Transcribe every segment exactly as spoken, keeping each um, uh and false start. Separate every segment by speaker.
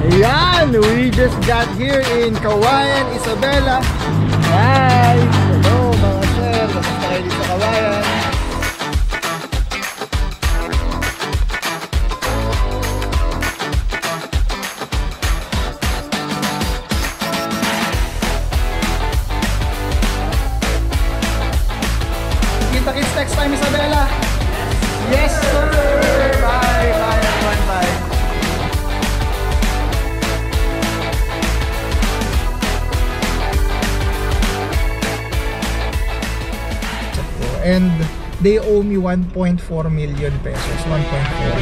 Speaker 1: Ayan, we just got here in Kawayan, Isabela. Hi! Hello mga sir, nasa kayo dito sa Kawayan. Kita-kits next time, Isabela. Yes sir! Bye! Bye everyone, bye! And they owe me one point four million pesos. one point four.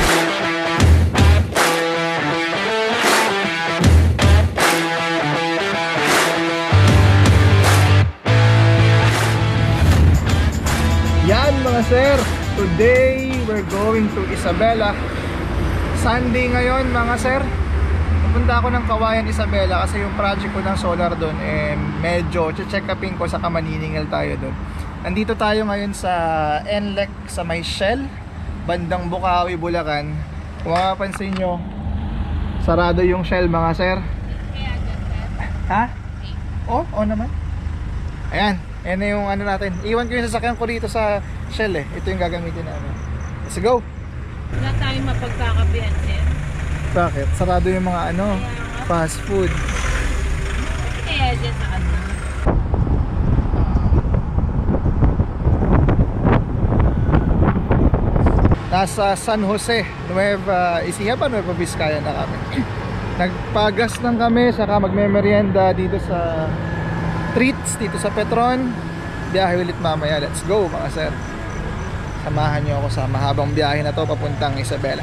Speaker 1: Yan mga sir, today we're going to Isabela. Sunday ngayon mga sir. Pupunta ako ng Kawayan, Isabela kasi yung project ko ng solar doon eh medyo check upin ko sa kamaniningil tayo doon. Nandito tayo ngayon sa N L E C sa may Shell, bandang Bukawi, Bulacan. Kung makapansin nyo, sarado yung Shell mga sir. Ha? Oo, oh, oh naman. Ayan, ayan na yung ano natin. Iwan ko yung sasakyan ko dito sa Shell eh. Ito yung gagamitin namin. Let's go!
Speaker 2: Wala tayong mapagkakabihan sir.
Speaker 1: Bakit? Sarado yung mga ano, fast food.
Speaker 2: Kaya dyan sa ano.
Speaker 1: Nasa San Jose, Nueva Ecija pa, Nueva Vizcaya na kami. Nagpagas lang kami, saka magme-merienda dito sa Treats, dito sa Petron. Biyahe ulit mamaya, let's go mga sir. Samahan nyo ako sa mahabang biyahe na to papuntang Isabela.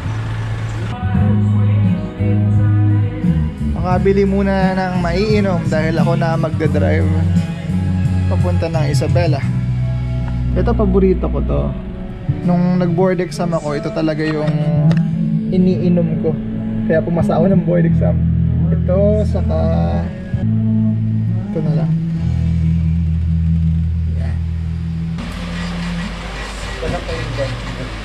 Speaker 1: Makabili muna ng maiinom dahil ako na magdadrive papunta ng Isabela. Ito paborito ko to. Nung nag-board exam ako, ito talaga yung iniinom ko. Kaya pumasa ako ng board exam. Ito, saka ito na lang. Yan. Wala pa yung dyan.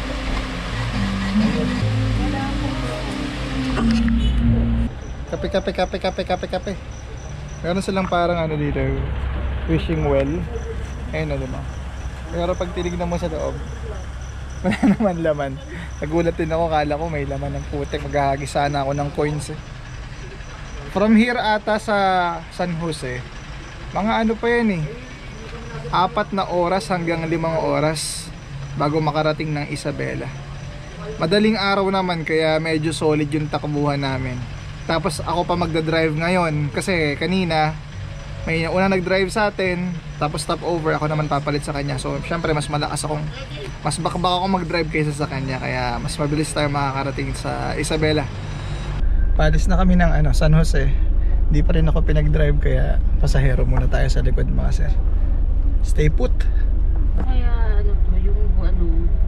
Speaker 1: Kape, kape, kape, kape, kape, kape. Meron silang parang ano dito, wishing well. Ayun na diba. Pero pag tinignan mo sa loob, wala naman laman. Nagulat din ako, kala ko may laman ng putek. Maghahagi sana ako ng coins eh. From here ata sa San Jose, mga ano pa yan eh, apat na oras hanggang limang oras bago makarating ng Isabela. Madaling araw naman kaya medyo solid yung takbuhan namin. Tapos ako pa magdadrive ngayon kasi kanina may una nag-drive sa atin, tapos stop over, ako naman papalit sa kanya. So syempre mas malakas akong, mas bakbak ako mag-drive kaysa sa kanya, kaya mas mabilis tayo makakarating sa Isabela. Palis na kami ng ano, San Jose. Hindi pa rin ako pinag-drive kaya pasahero muna tayo sa likod mga sir. Stay put.
Speaker 2: Kaya ano to, yung ano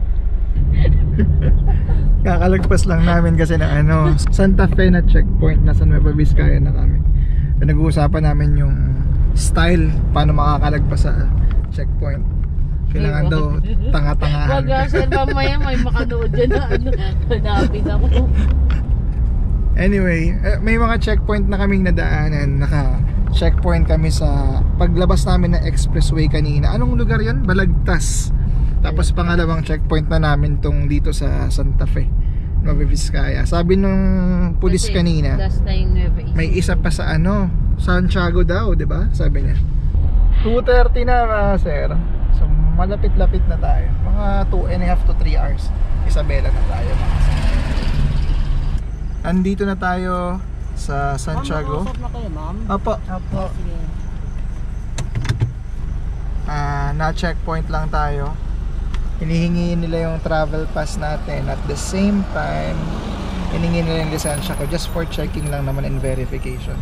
Speaker 1: Kakalagpas lang namin kasi ng ano, Santa Fe na checkpoint, nasa Nueva Vizcaya na kami. Pinag-uusapan namin yung style paano makakalagpas sa checkpoint. Kailangan daw tanga-tangahan.
Speaker 2: Wag sir, mamaya may makanood dyan na ano, hanapin ako.
Speaker 1: Anyway, may mga checkpoint na kaming nadaanan. Naka-checkpoint kami sa paglabas namin ng expressway kanina. Anong lugar yun? Balagtas. Tapos pangalawang checkpoint na namin tong dito sa Santa Fe, Nueva Vizcaya. Sabi nung pulis kanina, may isa pa sa ano, Santiago daw, di ba? Sabi niya. two thirty na mga sir. So malapit-lapit na tayo. Mga two and a half to three hours. Isabela na tayo mga sir. Andito na tayo sa Santiago.
Speaker 2: Ma'am, na kayo, ma'am?
Speaker 1: Opo.
Speaker 2: Opo.
Speaker 1: Ah, na-checkpoint lang tayo. Hinihingi nila yung travel pass natin. At the same time, hinihingi nila yung lisensya ko just for checking lang naman and verification.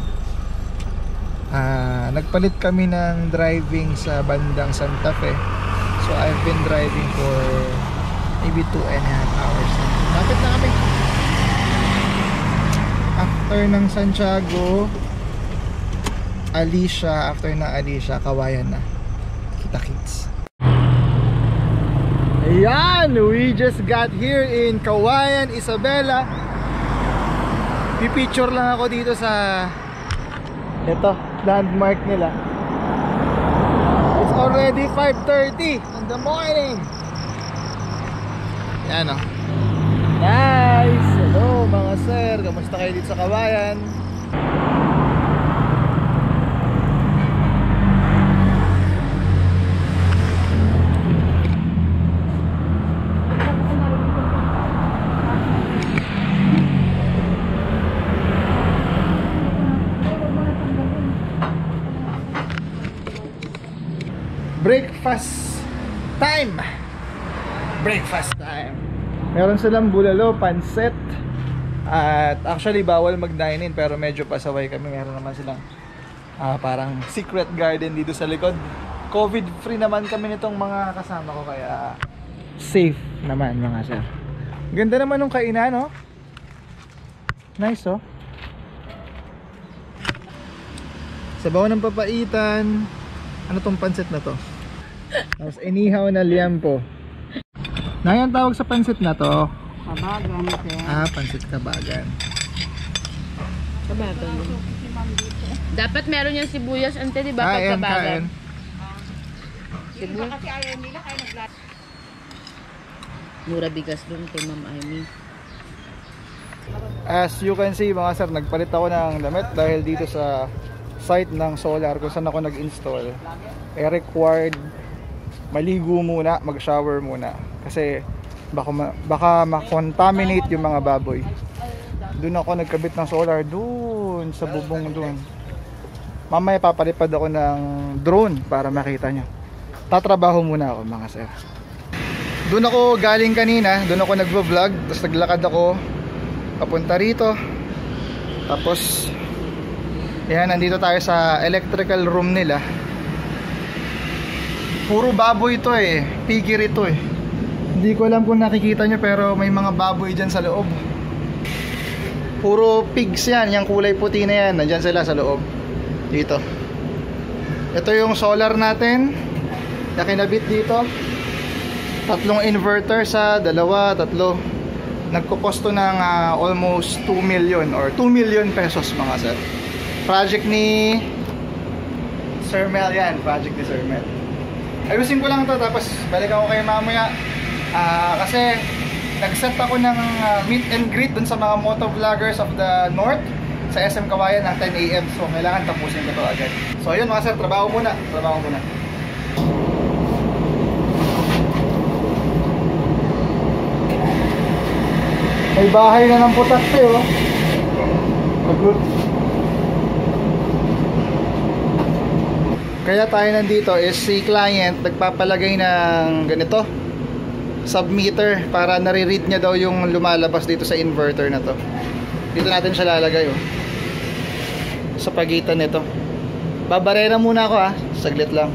Speaker 1: Ah, nagpalit kami ng driving sa bandang Santa Fe. So I've been driving for maybe two and a half hours. Lapit na kami. After ng Santiago, Alicia, after na Alicia, Kawayan na. Kita-kits. Ayan, we just got here in Kawayan, Isabela. pipicture lang ako dito sa ito, landmark nila. It's already five thirty in the morning. Yan o. Nice! Hello mga sir, kamusta kayo dito sa Kawayan? Breakfast time! Breakfast time! Meron silang bulalo, pansit. At actually bawal mag-dine-in pero medyo pasaway kami. Meron naman silang uh, parang secret garden dito sa likod. COVID free naman kami nitong mga kasama ko kaya safe naman mga sir. Ganda naman ng kainan, no? Nice, oh. Sabaw ng papaitan. Ano tong pansit na to? Tapos inihaw na liampo. Na yan tawag sa pansit na to?
Speaker 2: Kabagan, sir.
Speaker 1: Ah, pansit kabagan.
Speaker 2: Kabagan. Dapat meron yung sibuyas, ante, di ba?
Speaker 1: Ah,
Speaker 2: Pag
Speaker 1: yan,
Speaker 2: kabagan.
Speaker 1: kain.
Speaker 2: Sibuyas. Kasi ayaw nila, kaya naglat. Mura bigas dun kay Ma'am Amy.
Speaker 1: As you can see mga sir, nagpalit ako ng damit dahil dito sa site ng solar kung saan ako nag-install, eh required maligo muna, mag-shower muna kasi baka ma baka ma-contaminate yung mga baboy. Doon ako nagkabit ng solar, doon sa bubong doon. Mamaya papalipad ako ng drone para makita nyo. Tatrabaho muna ako mga sir. Doon ako galing kanina, doon ako nagvo-vlog, tapos naglakad ako papunta rito. Tapos yan, nandito tayo sa electrical room nila. Puro baboy to eh, piggery to eh. Hindi ko alam kung nakikita nyo pero may mga baboy dyan sa loob. Puro pigs yan, yung kulay puti na yan, nandyan sila sa loob. Dito. Ito yung solar natin na kinabit dito. Tatlong inverter sa dalawa, tatlo. Nagkukosto ng uh, almost two million or two million pesos mga sir. Project ni Sir Mel yan, project ni Sir Mel. Ayusin ko lang to tapos balik ako kayo mamaya. Uh, kasi nag-set ako ng uh, meet and greet dun sa mga motovloggers of the North sa S M Kawayan ng ten A M So kailangan tapusin ko to agad. So yun mga sir, trabaho muna, trabaho muna. May bahay na ng putak tayo. Good. Kaya tayo nandito is si client nagpapalagay ng ganito submeter para nare-read niya daw yung lumalabas dito sa inverter na to. Dito natin siya lalagay oh. Sa pagitan nito. Babarera muna ako ah, saglit lang.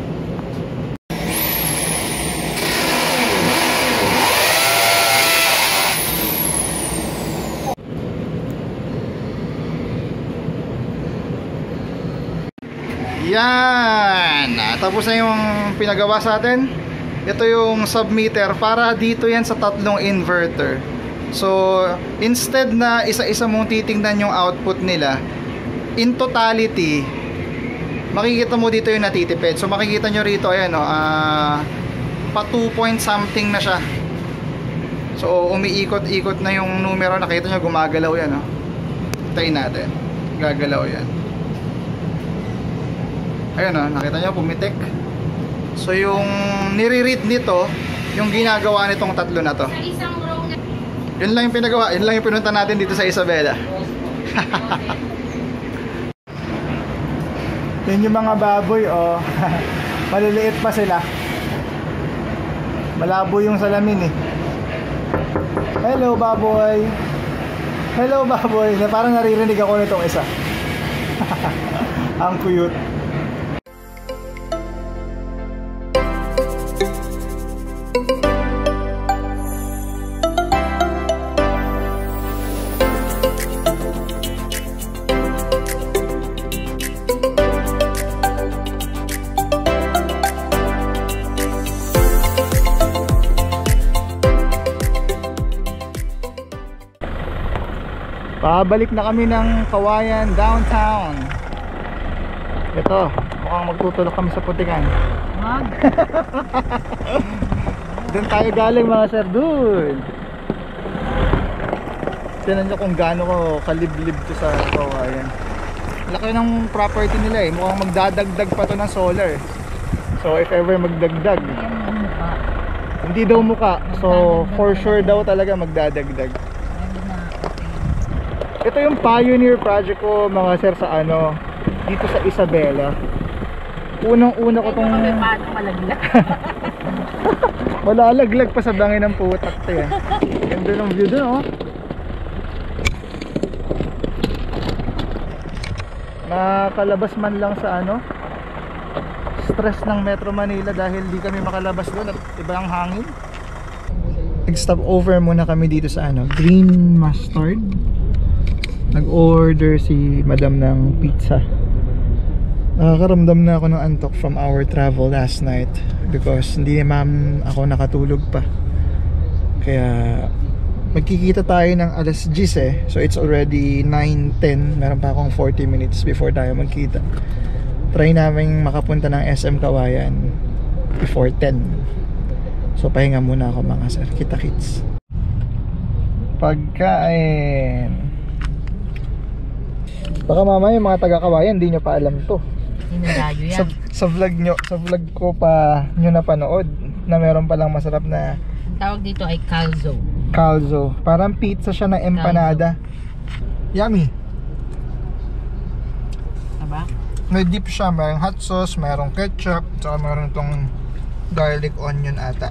Speaker 1: Yan, tapos na yung pinagawa sa atin. Ito yung submeter para dito yan sa tatlong inverter. So instead na isa-isa mong titingnan yung output nila, in totality makikita mo dito yung natitipid. So makikita nyo rito, ayan o, uh, pa two point something na siya. So umiikot-ikot na yung numero. Nakita nyo gumagalaw yan o. Tayin natin, gagalaw yan. Ayun o, nakita nyo pumitik. So yung nire-read nito, yung ginagawa nitong tatlo na to. Yun lang yung pinagawa, yun lang yung pinunta natin dito sa Isabela. Yun yung mga baboy oh. Maliliit pa sila. Malabo yung salamin eh. Hello baboy. Hello baboy. Parang naririnig ako nitong isa. Ang cute. Pabalik na kami ng Kawayan downtown. Ito, mukhang magtutulog kami sa Putikan.
Speaker 2: Mag.
Speaker 1: Doon tayo galing mga sir, dun. Tignan nyo kung gaano ko kaliblib to sa Kawayan. Laki ng property nila eh, mukhang magdadagdag pa to ng solar. So if ever magdagdag, hindi daw muka, so for sure daw talaga magdadagdag. Ito yung pioneer project ko mga sir sa ano, dito sa Isabela. Unang-una ko tong
Speaker 2: Kami paano malaglag?
Speaker 1: malalaglag pa sa bangin ng putak to eh. Ganda ng view dun oh. Nakalabas man lang sa ano, stress ng Metro Manila dahil di kami makalabas doon at iba ang hangin. Nag-stop over muna kami dito sa ano, Green Mustard. Nag-order si madam ng pizza. Nakakaramdam na ako ng antok from our travel last night because hindi ma'am ako nakatulog pa. Kaya magkikita tayo ng alas diyes eh. So it's already nine ten. Meron pa akong forty minutes before tayo magkita. Try namin makapunta ng S M Kawayan before ten. So pahinga muna ako mga sir. Kita kits. Pagkain. Baka mamaya yung mga taga Kawayan hindi nyo pa alam to.
Speaker 2: Hinalayo yan.
Speaker 1: Sa, sa vlog nyo, sa vlog ko pa nyo napanood na meron palang masarap na
Speaker 2: Ang tawag dito ay calzo.
Speaker 1: calzo. Parang pizza siya na empanada. Yummy.
Speaker 2: Aba?
Speaker 1: May dip siya, mayroong hot sauce, mayroong ketchup, tsaka mayroong itong garlic onion ata.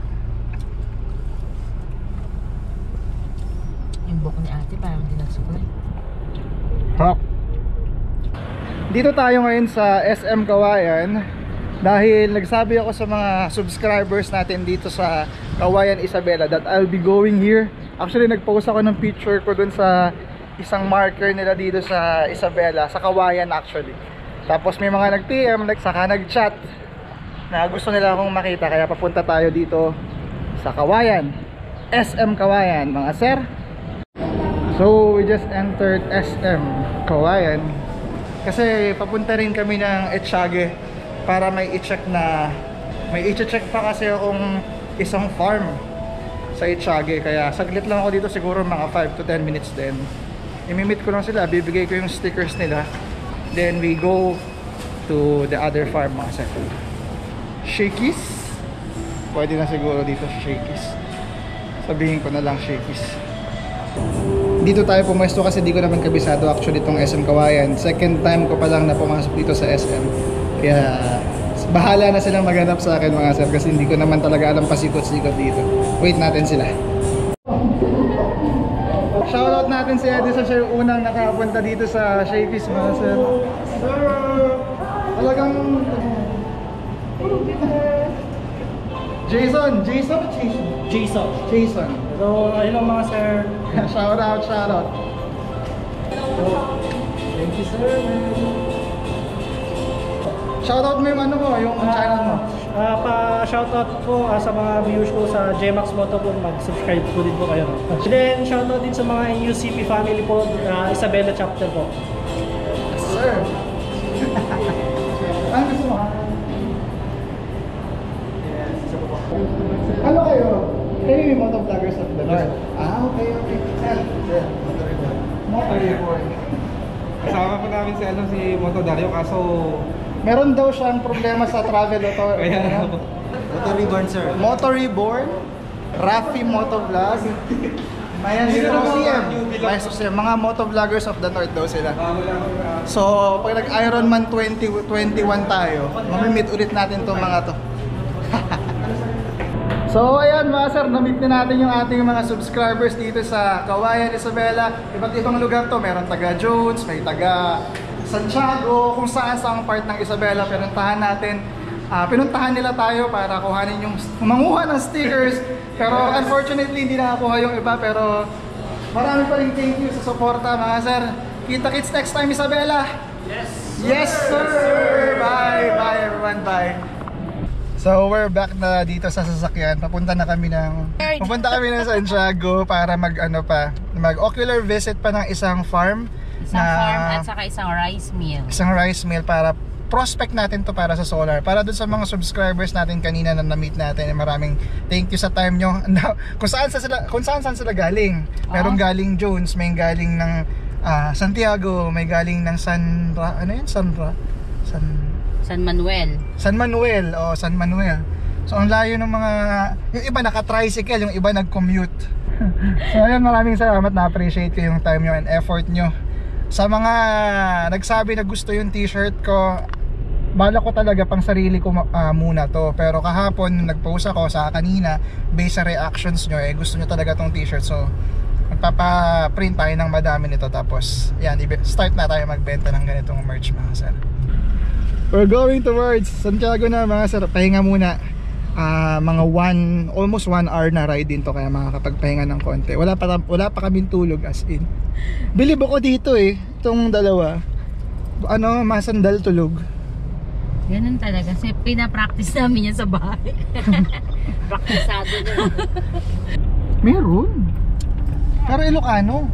Speaker 2: Yung buhok ni ate parang hindi nagsukli.
Speaker 1: Harap. Dito tayo ngayon sa S M Kawayan dahil nagsabi ako sa mga subscribers natin dito sa Kawayan Isabela that I'll be going here. Actually nagpost ako ng picture ko dun sa isang marker nila dito sa Isabela, sa Kawayan actually. Tapos may mga nag-P M, saka nag-chat na gusto nila akong makita kaya papunta tayo dito sa Kawayan, S M Kawayan mga sir. So we just entered S M Kawayan kasi papunta rin kami ng Etxage para may i-check na may i-check pa kasi akong isang farm sa Etxage, kaya saglit lang ako dito, siguro mga five to ten minutes din. I-meet ko lang sila, bibigay ko yung stickers nila, then we go to the other farm mga sir. Shakey's? Pwede na siguro dito Shakey's. Sabihin ko na lang Shakey's. Dito tayo pumesto kasi di ko naman kabisado actually itong S M Kawayan. Second time ko pa lang na pumasok dito sa S M. Kaya bahala na silang maghanap sa akin mga sir kasi hindi ko naman talaga alam pasikot-sikot dito. Wait natin sila. Shoutout natin si Eddie sa siya yung unang nakapunta dito sa Shakey's mga sir. Sir! Talagang Jason! Jason o Jason?
Speaker 3: Jason.
Speaker 1: Jason.
Speaker 3: So, ayun ang mga sir.
Speaker 1: Shout out, shout out.
Speaker 3: Thank you sir.
Speaker 1: Shout out mo yung ano mo, yung channel mo.
Speaker 3: Ah, pa-shoutout po ah, sa mga viewers ko sa J MAX Moto po, mag-subscribe po din po kayo. And then, shoutout din sa mga U C P family po, ah, Isabela chapter po.
Speaker 1: Sir. Ano gusto mo? Ano kayo? Kayo yung motovloggers of the North. Ah, okay, okay. Sir, sir, motorboy.
Speaker 4: Kasama po namin si, ano, si Moto Dario, kaso
Speaker 1: Meron daw siyang problema sa travel auto.
Speaker 4: kaya na po.
Speaker 5: Motor Reborn, sir.
Speaker 1: Motor Reborn, Rafi Motovlog, Mayan Zero C M. Mayan Zero C M. Mga motovloggers of the North daw sila. So, pag nag-Ironman twenty twenty-one tayo, mamimit ulit natin itong mga to. So, ayan mga sir, na-meet na natin yung ating mga subscribers dito sa Kawayan, Isabela. Iba't ibang lugar to. Meron taga Jones, may taga Santiago, kung saan sa part ng Isabela pinuntahan natin. Uh, pinuntahan nila tayo para kuhanin yung manguha ng stickers. Pero unfortunately hindi nakakuha yung iba, pero marami pa rin thank you sa suporta mga sir. Kita kits next time Isabela. Yes. Yes sir. Bye. Bye everyone. Bye. So we're back na dito sa sasakyan. Papunta na kami ng Papunta kami ng Santiago para mag ano pa, mag ocular visit pa ng isang farm.
Speaker 2: Isang
Speaker 1: na,
Speaker 2: farm at saka isang rice mill.
Speaker 1: Isang rice mill para prospect natin to para sa solar. Para dun sa mga subscribers natin kanina na na-meet natin. Maraming thank you sa time nyo. Kung saan sa sila, kung saan saan sila galing. Merong
Speaker 2: Oh.
Speaker 1: galing Jones, may galing ng uh, Santiago, may galing ng San Ra, ano yun? San Ra? San
Speaker 2: San Manuel.
Speaker 1: San Manuel o San Manuel. So ang layo ng mga, yung iba naka-tricycle, yung iba nag-commute. So ayun, maraming salamat, na-appreciate ko yung time nyo and effort nyo. Sa mga nagsabi na gusto yung t-shirt ko, bala ko talaga pang sarili ko uh, muna to. Pero kahapon nag-post ako sa kanina, based sa reactions nyo, eh gusto nyo talaga tong t-shirt. So magpapa-print tayo ng madami nito. Tapos yan, start na tayo magbenta ng ganitong merch mga sir. We're going towards Santiago na mga sir. Pahinga muna. Uh, mga one, almost one hour na ride din to, kaya makakapagpahinga ng konti. Wala pa, wala pa kaming tulog as in. Bilib ako dito eh, itong dalawa. Ano, masandal tulog.
Speaker 2: Ganun talaga. Kasi pinapractice namin yan sa bahay. Praktisado na.
Speaker 1: Meron. Pero Ilocano.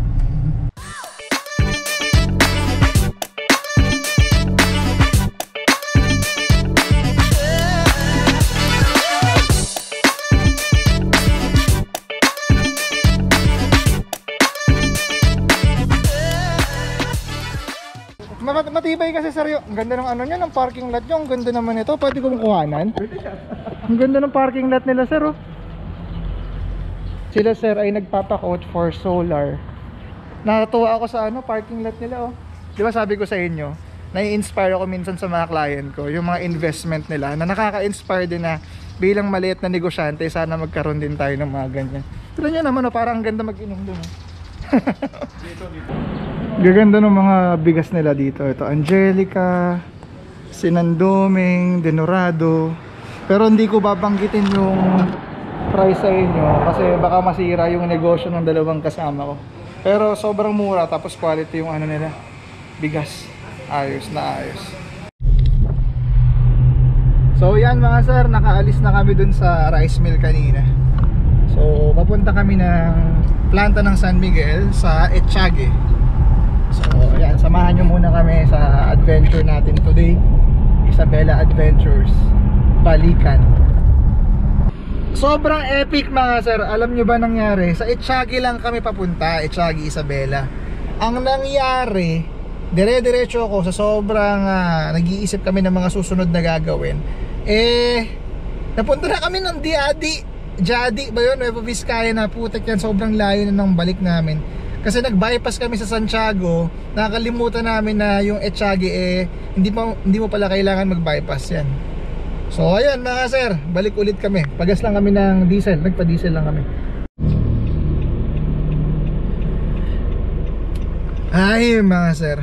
Speaker 1: Matibay kasi sir, ang ganda ng ano nyo, ng parking lot nyo. Ang ganda naman ito, pwede kong kuhanan. Ang ganda ng parking lot nila sir, oh. Sila sir ay nagpapakot for solar. Natuwa ako sa ano, parking lot nila, oh. Di ba sabi ko sa inyo, nai-inspire ako minsan sa mga client ko, yung mga investment nila, na nakaka-inspire din na bilang maliit na negosyante, sana magkaroon din tayo ng mga ganyan. Pero nyo naman, oh, parang ang ganda mag-inom dun, oh. Dito, dito. Gaganda ng mga bigas nila dito. Ito, Angelica, Sinandoming, Denorado. Pero hindi ko babanggitin yung price sa inyo kasi baka masira yung negosyo ng dalawang kasama ko. Pero sobrang mura, tapos quality yung ano nila, bigas. Ayos na ayos. So yan mga sir, nakaalis na kami dun sa rice mill kanina. So papunta kami ng planta ng San Miguel sa Etiague. So ayan, samahan nyo muna kami sa adventure natin today. Isabela Adventures Balikan. Sobrang epic mga sir. Alam nyo ba nangyari? Sa Etiague lang kami papunta, Etiague, Isabela. Ang nangyari, dire-diretso ako sa sobrang uh, nag-iisip kami ng mga susunod na gagawin. Eh napunta na kami ng Diadi Jadi ba yun? Nueva Vizcaya na, putek yan. Sobrang layo na ng balik namin. Kasi nag-bypass kami sa Santiago. Nakakalimutan namin na yung Etiague eh hindi, pa, hindi mo pala kailangan mag-bypass yan. So ayan mga sir, balik ulit kami. Pagas lang kami ng diesel, nagpa-diesel lang kami. Ay mga sir,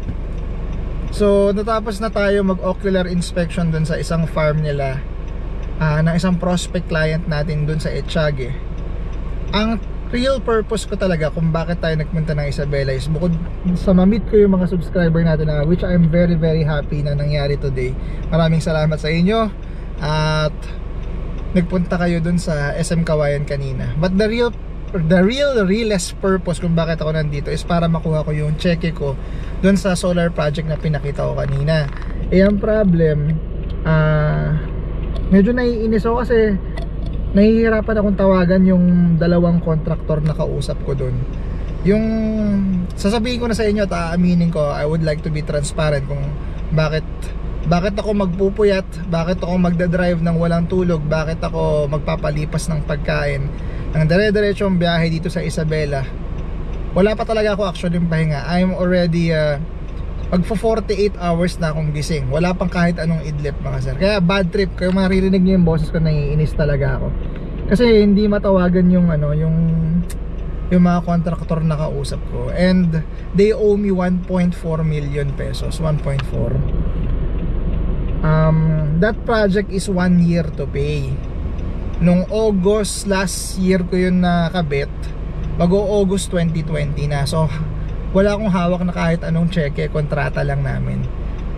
Speaker 1: so natapos na tayo mag-ocular inspection dun sa isang farm nila, uh, ng isang prospect client natin dun sa Etiague. Ang real purpose ko talaga kung bakit tayo nagpunta ng Isabela is bukod sa ma-meet ko yung mga subscriber natin na, which I'm very very happy na nangyari today. Maraming salamat sa inyo at nagpunta kayo dun sa S M Kawayan kanina. But the real the real realest purpose kung bakit ako nandito is para makuha ko yung cheque ko dun sa solar project na pinakita ko kanina. Eh ang problem, ah uh, medyo naiinis ako kasi nahihirapan akong tawagan yung dalawang contractor na kausap ko dun. Yung sasabihin ko na sa inyo at aaminin ko, I would like to be transparent kung bakit bakit ako magpupuyat, bakit ako magdadrive ng walang tulog, bakit ako magpapalipas ng pagkain ng dire-diretsong biyahe dito sa Isabela. Wala pa talaga ako actually yung pahinga. I'm already uh, magpo forty-eight hours na akong gising. Wala pang kahit anong idlip mga sir. Kaya bad trip. Kaya maririnig niyo yung boses ko, naiinis talaga ako. Kasi hindi matawagan yung ano, yung yung mga contractor na kausap ko. And they owe me one point four million pesos. one point four. Um, that project is one year to pay. Nung August last year ko yun nakabit. Mag-o-August twenty twenty na. So wala akong hawak na kahit anong cheque, kontrata lang namin.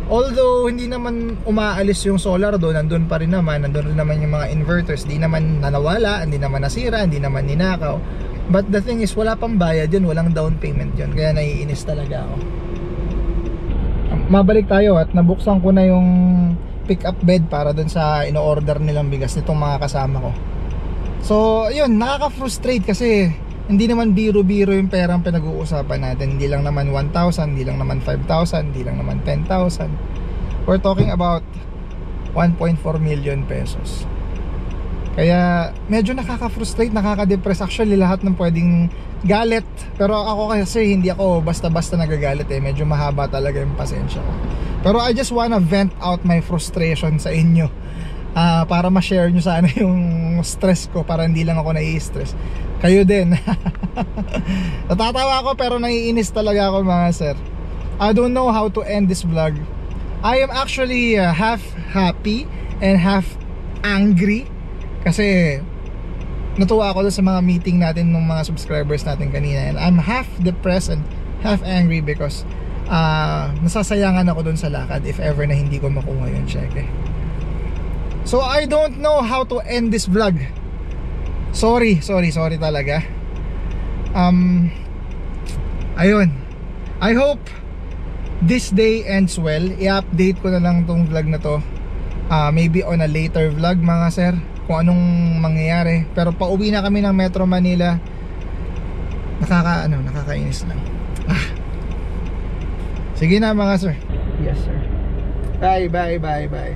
Speaker 1: Although hindi naman umaalis yung solar doon, nandun pa rin naman, nandun rin naman yung mga inverters, hindi naman nanawala, hindi naman nasira, hindi naman ninakaw. But the thing is, wala pang bayad yun, walang down payment yun, kaya naiinis talaga ako. Mabalik tayo at nabuksan ko na yung pick up bed para dun sa ino-order nilang bigas nitong mga kasama ko. So yun, nakaka-frustrate kasi hindi naman biro-biro yung perang pinag-uusapan natin. Hindi lang naman one thousand, hindi lang naman five thousand, hindi lang naman ten thousand. We're talking about one point four million pesos. Kaya medyo nakaka-frustrate, nakaka-depress. Actually lahat ng pwedeng galit, pero ako kasi hindi ako basta-basta nagagalit eh. Medyo mahaba talaga yung pasensya ko. Pero I just wanna vent out my frustration sa inyo, uh, para ma-share nyo sana yung stress ko, para hindi lang ako nai-stress, kayo din. Natatawa ako pero naiinis talaga ako mga sir. I don't know how to end this vlog. I am actually uh, half happy and half angry kasi natuwa ako sa mga meeting natin ng mga subscribers natin kanina, and I'm half depressed and half angry because uh, nasasayangan ako dun sa lakad if ever na hindi ko makuha yung cheque. So I don't know how to end this vlog. Sorry, sorry, sorry talaga. Um, ayun. I hope this day ends well. I-update ko na lang tong vlog na to, uh, maybe on a later vlog mga sir, kung anong mangyayari. Pero pauwi na kami ng Metro Manila. Nakaka, ano, nakakainis lang. Ah. Sige na mga sir. Yes sir. Bye, bye, bye, bye.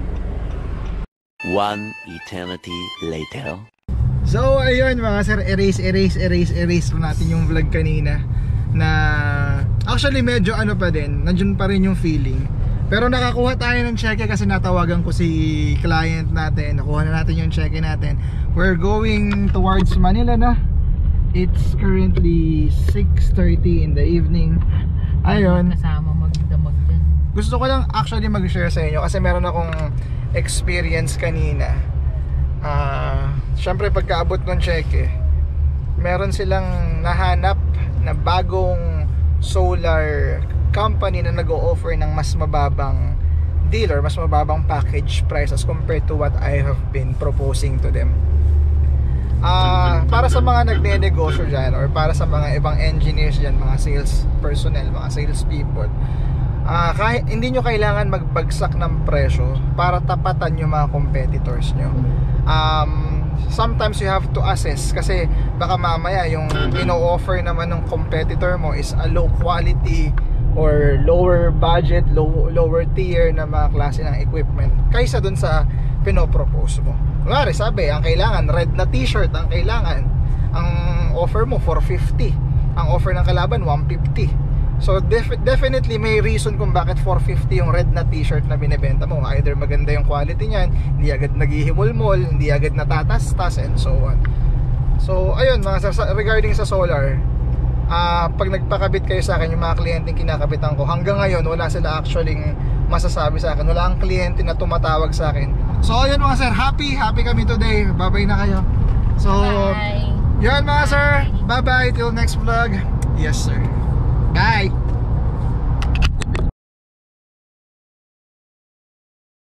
Speaker 5: One eternity later.
Speaker 1: So ayun mga sir, erase, erase, erase, erase ko natin yung vlog kanina. Na actually medyo ano pa din, nandiyan pa rin yung feeling. Pero nakakuha tayo ng cheque kasi natawagan ko si client natin. Nakuha na natin yung cheque natin. We're going towards Manila na. It's currently six thirty in the evening. Ayun,
Speaker 2: Kasama magdamag din.
Speaker 1: gusto ko lang actually mag-share sa inyo kasi meron akong experience kanina. Ah, uh, syempre pagkaabot ng cheque, meron silang nahanap na bagong solar company na nag-o-offer ng mas mababang deal or mas mababang package price as compared to what I have been proposing to them. Ah, uh, para sa mga nagne-negosyo dyan or para sa mga ibang engineers dyan, mga sales personnel, mga sales people, ah, uh, kahit hindi nyo kailangan magbagsak ng presyo para tapatan yung mga competitors nyo. Um, sometimes you have to assess kasi baka mamaya yung ino-offer naman ng competitor mo is a low quality or lower budget, low, lower tier na mga klase ng equipment kaysa dun sa pinopropose mo. Kunwari sabi, ang kailangan red na t-shirt, ang kailangan, ang offer mo four fifty, ang offer ng kalaban one fifty. So def definitely may reason kung bakit four fifty yung red na t-shirt na binebenta mo. Either maganda yung quality niyan, hindi agad naghihimol-mol, hindi agad natatastas, and so on. So ayun mga sir, regarding sa solar, uh, pag nagpakabit kayo sa akin, yung mga kliyenteng kinakabitan ko, hanggang ngayon wala sila actually masasabi sa akin. Wala ang kliyente na tumatawag sa akin. So ayun mga sir, happy, happy kami today. Bye-bye na kayo. So
Speaker 2: Bye.
Speaker 1: yun mga sir, bye-bye till next vlog. Yes sir. Bye.